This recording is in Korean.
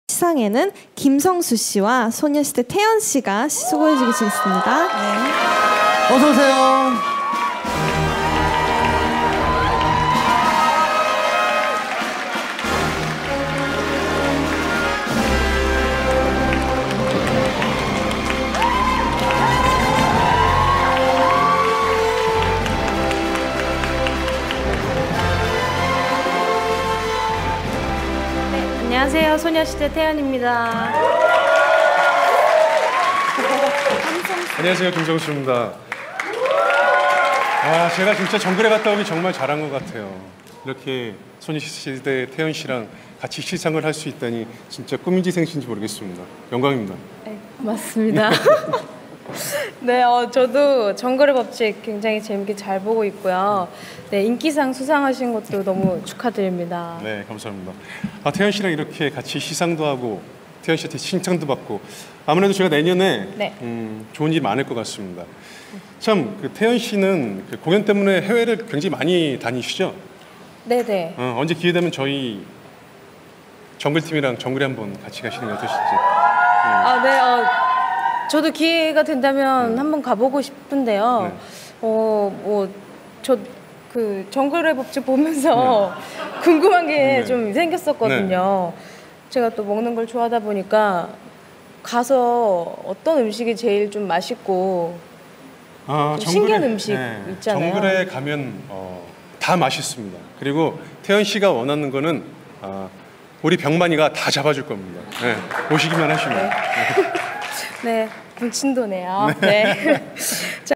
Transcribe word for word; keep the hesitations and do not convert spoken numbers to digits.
시상에는 김성수 씨와 소녀시대 태연 씨가 수고해 주시겠습니다. 네. 어서 오세요. 안녕하세요. 소녀시대 태연입니다. 안녕하세요. 김성수입니다. 아, 제가 진짜 정글에 갔다 오기 정말 잘한 것 같아요. 이렇게 소녀시대 태연 씨랑 같이 시상을 할 수 있다니 진짜 꿈인지 생신인지 모르겠습니다. 영광입니다. 네, 고맙습니다. 네, 어, 저도 정글의 법칙 굉장히 재밌게 잘 보고 있고요. 네, 인기상 수상하신 것도 너무 축하드립니다. 네, 감사합니다. 아, 태연 씨랑 이렇게 같이 시상도 하고 태연 씨한테 칭찬도 받고 아무래도 제가 내년에 네. 음, 좋은 일이 많을 것 같습니다. 참, 그 태연 씨는 그 공연 때문에 해외를 굉장히 많이 다니시죠? 네네. 어, 언제 기회 되면 저희 정글팀이랑 정글에 한번 같이 가시는 게 어떠실지. 음. 아, 네. 어, 저도 기회가 된다면 음. 한번 가보고 싶은데요. 네. 어, 뭐, 저 그 정글의 법칙 보면서 네. 궁금한 게 좀 네. 생겼었거든요. 네. 제가 또 먹는 걸 좋아하다 보니까 가서 어떤 음식이 제일 좀 맛있고 아, 좀 정글에, 신기한 음식 네. 있잖아요. 정글에 가면 어, 다 맛있습니다. 그리고 태연 씨가 원하는 거는 아, 우리 병만이가 다 잡아줄 겁니다. 네. 오시기만 하시면. 네, 네. 불친도네요. 네. 네.